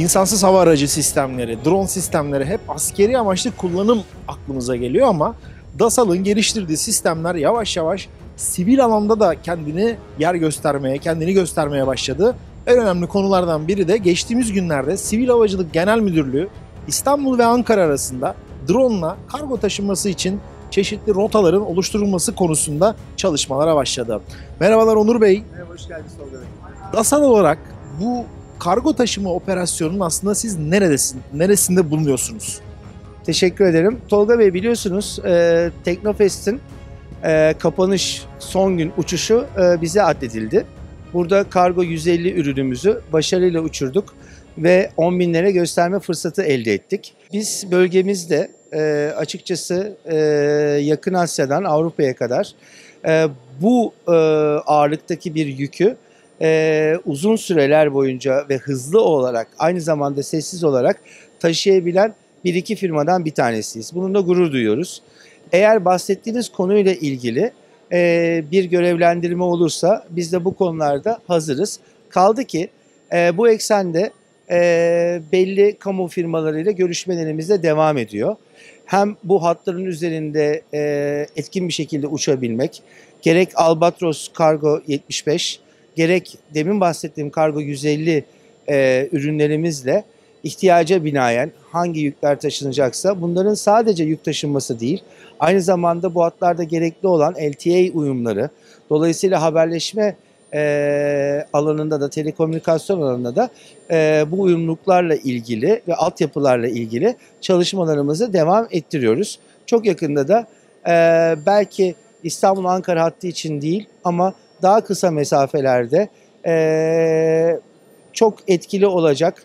İnsansız hava aracı sistemleri, drone sistemleri hep askeri amaçlı kullanım aklımıza geliyor ama DASAL'ın geliştirdiği sistemler yavaş yavaş sivil alanda da kendini göstermeye başladı. En önemli konulardan biri de geçtiğimiz günlerde Sivil Havacılık Genel Müdürlüğü İstanbul ve Ankara arasında drone'la kargo taşınması için çeşitli rotaların oluşturulması konusunda çalışmalara başladı. Merhabalar Onur Bey. Merhaba, hoş geldiniz Tolga Bey. DASAL olarak bu kargo taşıma operasyonunun aslında siz neresinde bulunuyorsunuz? Teşekkür ederim. Tolga Bey, biliyorsunuz Teknofest'in kapanış son gün uçuşu bize addedildi. Burada kargo 150 ürünümüzü başarıyla uçurduk ve 10 binlere gösterme fırsatı elde ettik. Biz bölgemizde açıkçası Yakın Asya'dan Avrupa'ya kadar bu ağırlıktaki bir yükü uzun süreler boyunca ve hızlı olarak, aynı zamanda sessiz olarak taşıyabilen bir iki firmadan bir tanesiyiz. Bununla gurur duyuyoruz. Eğer bahsettiğiniz konuyla ilgili bir görevlendirme olursa biz de bu konularda hazırız. Kaldı ki bu eksende belli kamu firmalarıyla görüşmelerimiz de devam ediyor. Hem bu hatların üzerinde etkin bir şekilde uçabilmek, gerek Albatros Kargo 75, gerek demin bahsettiğim Kargo 150 ürünlerimizle ihtiyaca binaen hangi yükler taşınacaksa bunların sadece yük taşınması değil, aynı zamanda bu hatlarda gerekli olan LTA uyumları, dolayısıyla haberleşme alanında da, telekomünikasyon alanında da bu uyumluluklarla ilgili ve altyapılarla ilgili çalışmalarımızı devam ettiriyoruz. Çok yakında da belki İstanbul-Ankara hattı için değil ama daha kısa mesafelerde çok etkili olacak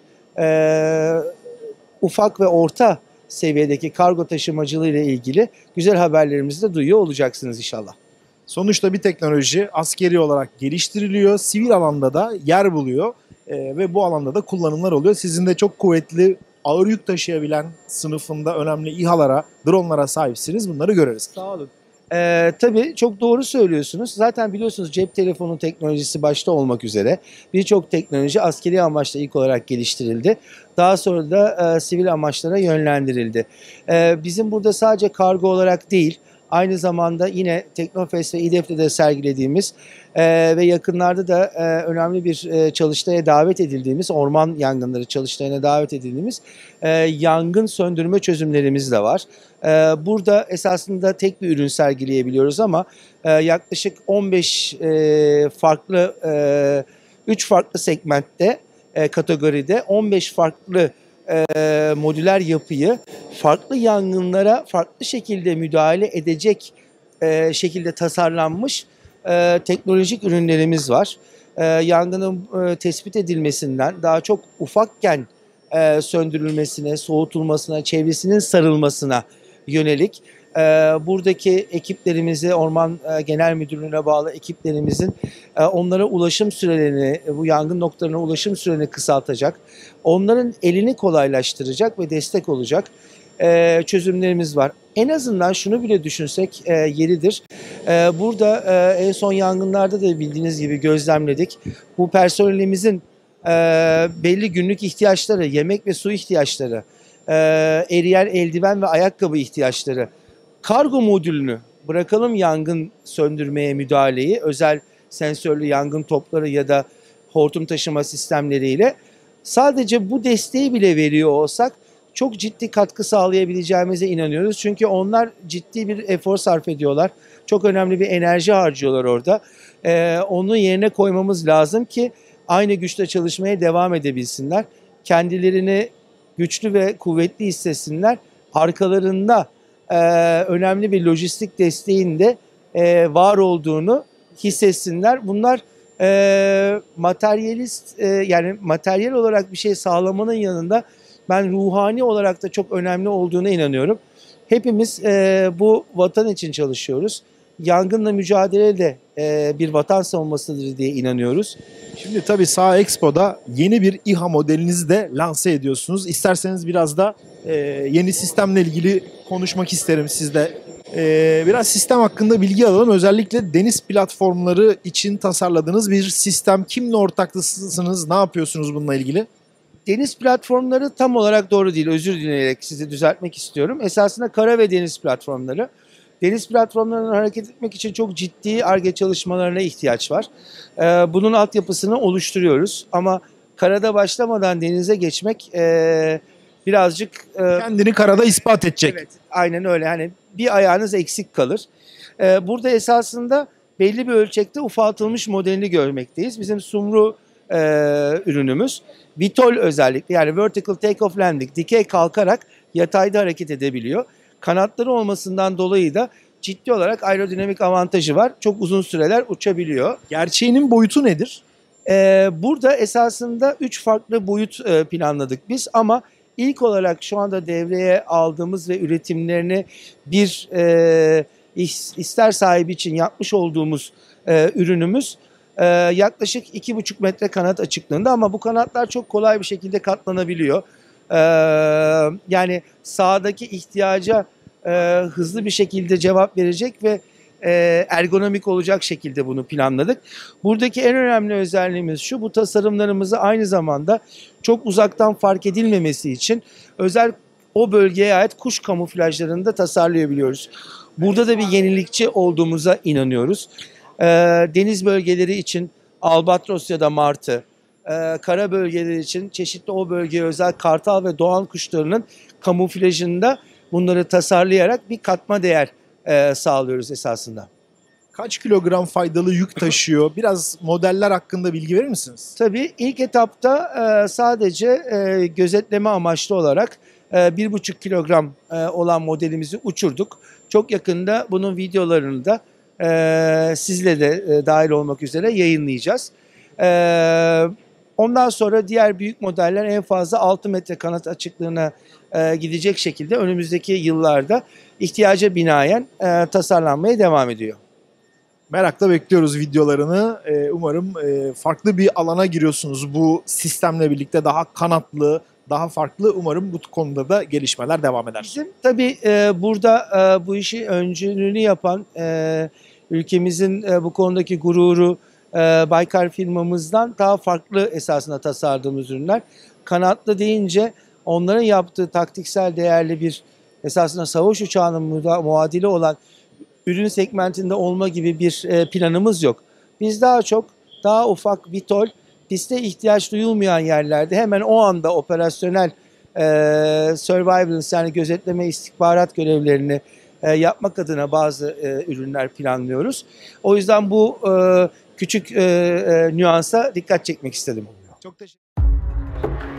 ufak ve orta seviyedeki kargo taşımacılığı ile ilgili güzel haberlerimizi de duyuyor olacaksınız inşallah. Sonuçta bir teknoloji askeri olarak geliştiriliyor, sivil alanda da yer buluyor ve bu alanda da kullanımlar oluyor. Sizin de çok kuvvetli, ağır yük taşıyabilen sınıfında önemli İHA'lara, drone'lara sahipsiniz. Bunları görürüz. Sağ olun. Tabii çok doğru söylüyorsunuz. Zaten biliyorsunuz cep telefonu teknolojisi başta olmak üzere birçok teknoloji askeri amaçla ilk olarak geliştirildi. Daha sonra da sivil amaçlara yönlendirildi. Bizim burada sadece kargo olarak değil, aynı zamanda yine Teknofest ve İDEF'te de sergilediğimiz ve yakınlarda da önemli bir çalıştaya davet edildiğimiz, orman yangınları çalıştayına davet edildiğimiz yangın söndürme çözümlerimiz de var. Burada esasında tek bir ürün sergileyebiliyoruz ama yaklaşık 15 farklı, 3 farklı segmentte, kategoride 15 farklı modüler yapıyı farklı yangınlara farklı şekilde müdahale edecek şekilde tasarlanmış teknolojik ürünlerimiz var. Yangının tespit edilmesinden daha çok ufakken söndürülmesine, soğutulmasına, çevresinin sarılmasına yönelik buradaki ekiplerimizi, Orman Genel Müdürlüğü'ne bağlı ekiplerimizin onlara ulaşım sürelerini, bu yangın noktalarına ulaşım sürelerini kısaltacak, onların elini kolaylaştıracak ve destek olacak çözümlerimiz var. En azından şunu bile düşünsek yeridir. Burada en son yangınlarda da bildiğiniz gibi gözlemledik. Bu personelimizin belli günlük ihtiyaçları, yemek ve su ihtiyaçları, eriyen eldiven ve ayakkabı ihtiyaçları, kargo modülünü bırakalım yangın söndürmeye müdahaleyi, özel sensörlü yangın topları ya da hortum taşıma sistemleriyle sadece bu desteği bile veriyor olsak çok ciddi katkı sağlayabileceğimize inanıyoruz. Çünkü onlar ciddi bir efor sarf ediyorlar. Çok önemli bir enerji harcıyorlar orada. Onu yerine koymamız lazım ki aynı güçle çalışmaya devam edebilsinler. Kendilerini güçlü ve kuvvetli hissetsinler. Arkalarında önemli bir lojistik desteğin de var olduğunu hissetsinler. Bunlar materyalist, yani materyal olarak bir şey sağlamanın yanında ben ruhani olarak da çok önemli olduğuna inanıyorum. Hepimiz bu vatan için çalışıyoruz. Yangınla mücadele de bir vatan savunmasıdır diye inanıyoruz. Şimdi tabii Saha Expo'da yeni bir İHA modelinizi de lanse ediyorsunuz. İsterseniz biraz da yeni sistemle ilgili konuşmak isterim sizle. Biraz sistem hakkında bilgi alalım. Özellikle deniz platformları için tasarladığınız bir sistem. Kimle ortaklısınız? Ne yapıyorsunuz bununla ilgili? Deniz platformları tam olarak doğru değil. Özür dileyerek sizi düzeltmek istiyorum. Esasında kara ve deniz platformları. Deniz platformlarının hareket etmek için çok ciddi Ar-Ge çalışmalarına ihtiyaç var. Bunun altyapısını oluşturuyoruz. Ama karada başlamadan denize geçmek birazcık... Kendini karada ispat edecek. Evet, aynen öyle. Hani bir ayağınız eksik kalır. Burada esasında belli bir ölçekte ufaltılmış modelini görmekteyiz. Bizim Sumru ürünümüz VTOL özellikle, yani Vertical Takeoff Landing, dikey kalkarak yatayda hareket edebiliyor. Kanatları olmasından dolayı da ciddi olarak aerodinamik avantajı var. Çok uzun süreler uçabiliyor. Gerçeğinin boyutu nedir? Burada esasında 3 farklı boyut planladık biz, ama ilk olarak şu anda devreye aldığımız ve üretimlerini bir ister sahibi için yapmış olduğumuz ürünümüz yaklaşık 2,5 metre kanat açıklığında, ama bu kanatlar çok kolay bir şekilde katlanabiliyor. Yani sahadaki ihtiyaca hızlı bir şekilde cevap verecek ve ergonomik olacak şekilde bunu planladık. Buradaki en önemli özelliğimiz şu: bu tasarımlarımızı aynı zamanda çok uzaktan fark edilmemesi için özel o bölgeye ait kuş kamuflajlarını da tasarlayabiliyoruz. Burada da bir yenilikçi olduğumuza inanıyoruz. Deniz bölgeleri için albatros ya da martı, kara bölgeleri için çeşitli o bölgeye özel kartal ve doğan kuşlarının kamuflajında bunları tasarlayarak bir katma değer sağlıyoruz esasında. Kaç kilogram faydalı yük taşıyor? Biraz modeller hakkında bilgi verir misiniz? Tabii ilk etapta sadece gözetleme amaçlı olarak 1,5 kilogram olan modelimizi uçurduk. Çok yakında bunun videolarını da sizle de dahil olmak üzere yayınlayacağız. Ondan sonra diğer büyük modeller en fazla 6 metre kanat açıklığına gidecek şekilde önümüzdeki yıllarda ihtiyaca binaen tasarlanmaya devam ediyor. Merakla bekliyoruz videolarını. Umarım farklı bir alana giriyorsunuz bu sistemle birlikte, daha kanatlı, daha farklı. Umarım bu konuda da gelişmeler devam eder. Bizim tabii burada bu işi öncülüğünü yapan ülkemizin bu konudaki gururu Baykar firmamızdan daha farklı esasında tasarladığımız ürünler. Kanatlı deyince onların yaptığı taktiksel değerli bir esasında savaş uçağının muadili olan ürün segmentinde olma gibi bir planımız yok. Biz daha çok daha ufak VTOL, piste ihtiyaç duyulmayan yerlerde hemen o anda operasyonel surveillance, yani gözetleme istihbarat görevlerini yapmak adına bazı ürünler planlıyoruz. O yüzden bu küçük nüansa dikkat çekmek istedim. Çok teşekkür ederim.